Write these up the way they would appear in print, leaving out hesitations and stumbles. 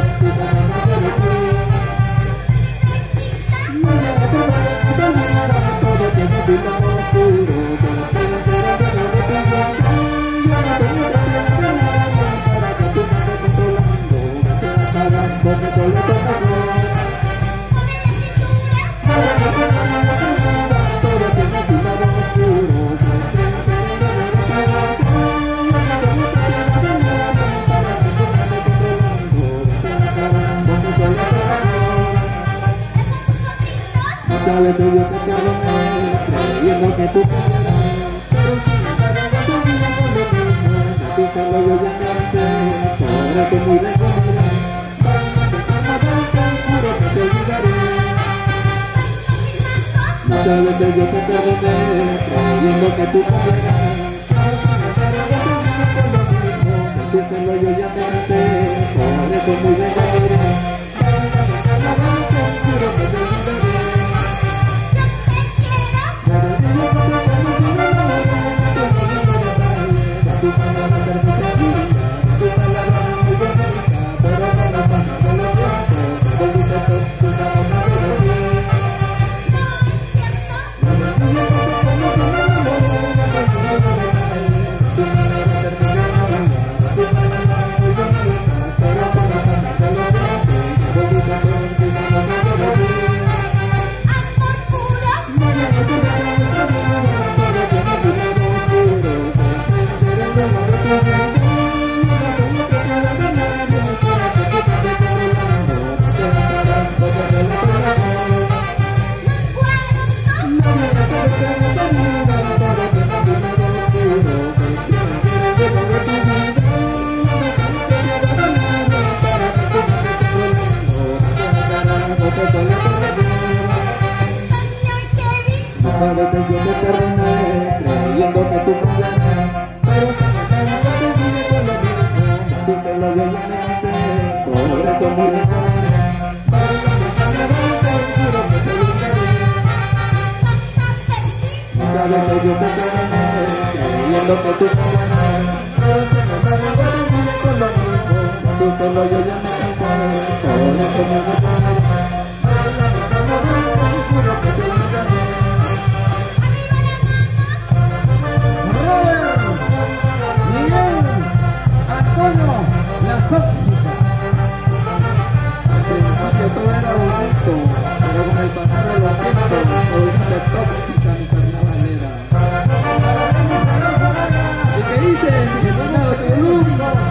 Muchas veces yo te perdoné, creyendo que tú cambiarás, pero si me cargas tu vida con lo mismo, a ti solo yo ya me harté, sobre tu muy lejos mirar, para no dejarme verte, juro que te olvidaré. Muchas veces yo te perdoné, creyendo que tú cambiarás, pero si me cargas tu vida con lo mismo, a ti solo yo ya me harté, sobre tu muy lejos mirar, para no dejarme verte, juro que te olvidaré. A veces yo te perdoné, creyendo que tú cambiarás, pero si me cargas tu vida con lo mismo, a ti te lo yo ya me harté, por eso muy lejos, para no dejarme verte, juro que te olvidaré. Muchas veces yo te perdoné, creyendo que tú cambiarás, pero si me cargas tu vida con lo mismo, a ti te lo yo ya me harté, por eso muy lejos, para no dejarme verte, juro que te olvidaré. La tóxica. Al principio todo era bonito, pero con el pasar de los tiempos, hoy se tóxica mi carnavalera. ¿Y qué dice? El lado de luz.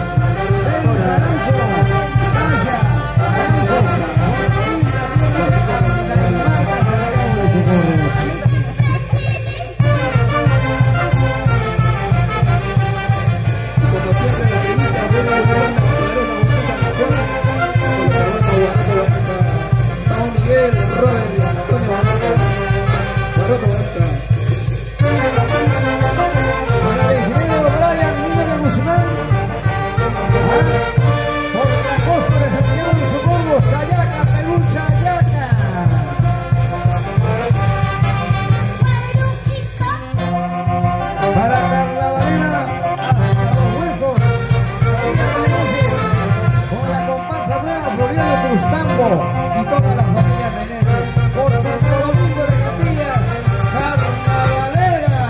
Y toda la familia Meneses por Santo Domingo de Capilla, carnavalera.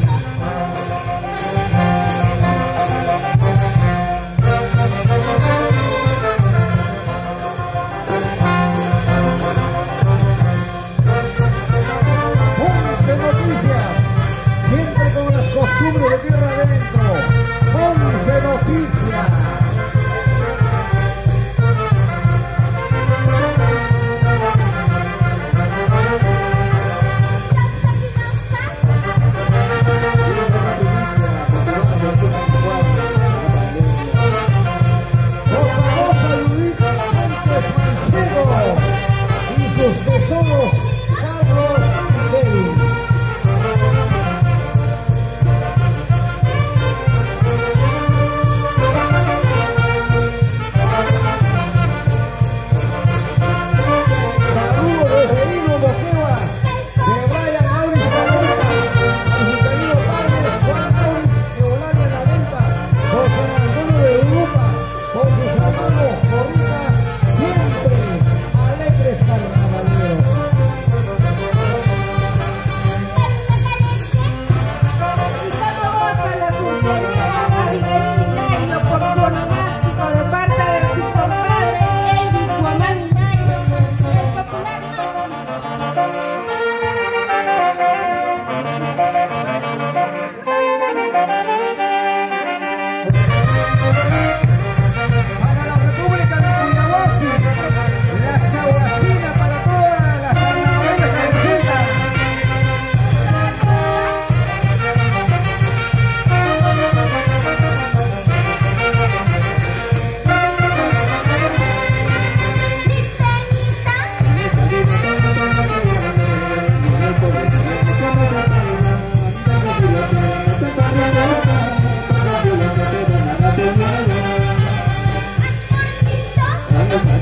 Ponce Noticias, siempre con las costumbres de tierra adentro. Ponce Noticias.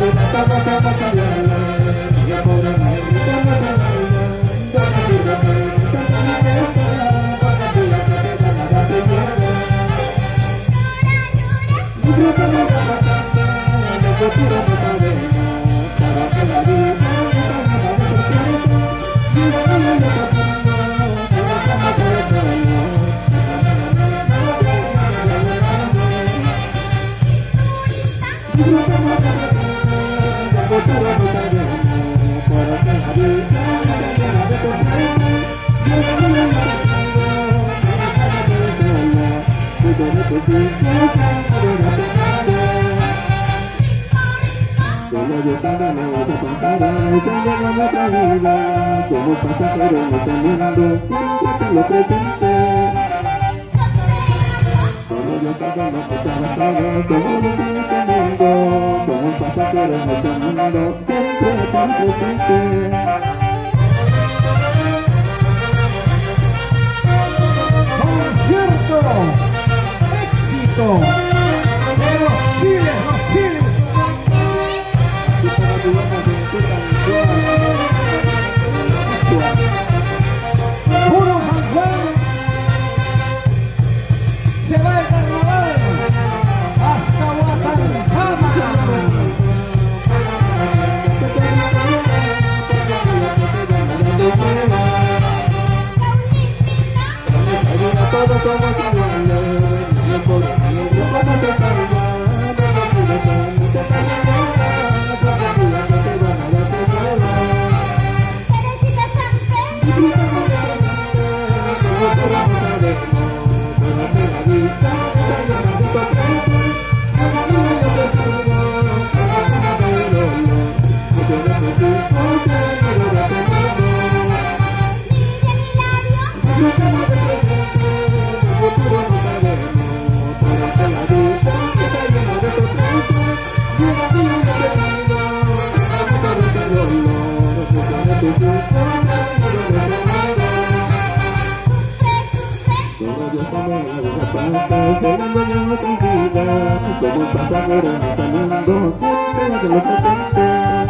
Somos pasajeros en este mundo, siempre tenlo presente. Solo Dios sabe lo que te ha pasado, somos los de este mundo. Somos pasajeros en este mundo, siempre tenlo presente. Concierto, éxito de los chiles, Puro San Juan, se va el carnaval hasta Guatanjama. Todos somos iguales, no podemos somos pasajeros en este mundo, siempre tenlo presente.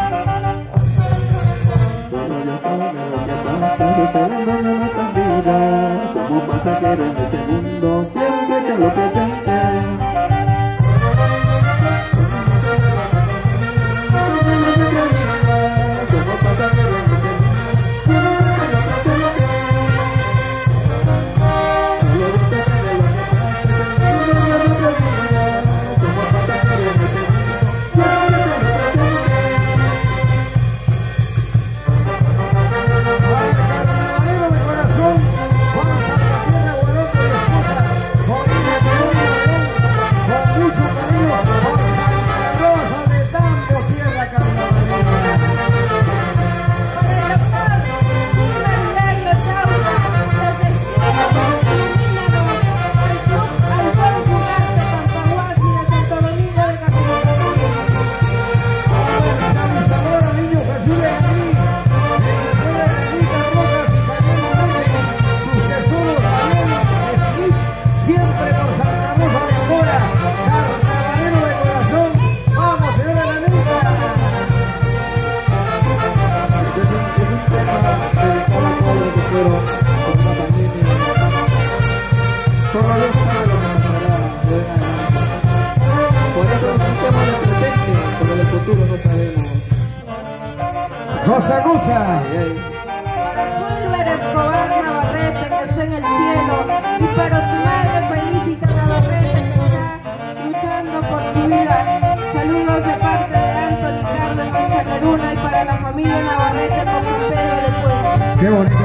Solo Dios sabe lo que pasa, se está dando en nuestras vidas. Somos pasajeros en este mundo, siempre tenlo presente. Somos pasajeros en este Goza, goza. Para Zulber Escobar Navarrete, que está en el cielo, y para su madre Felicita Navarrete, que está luchando por su vida. Saludos de parte de Anthony Carlos Cascaruna y para la familia Navarrete por San Pedro del Pueblo. Qué bonito.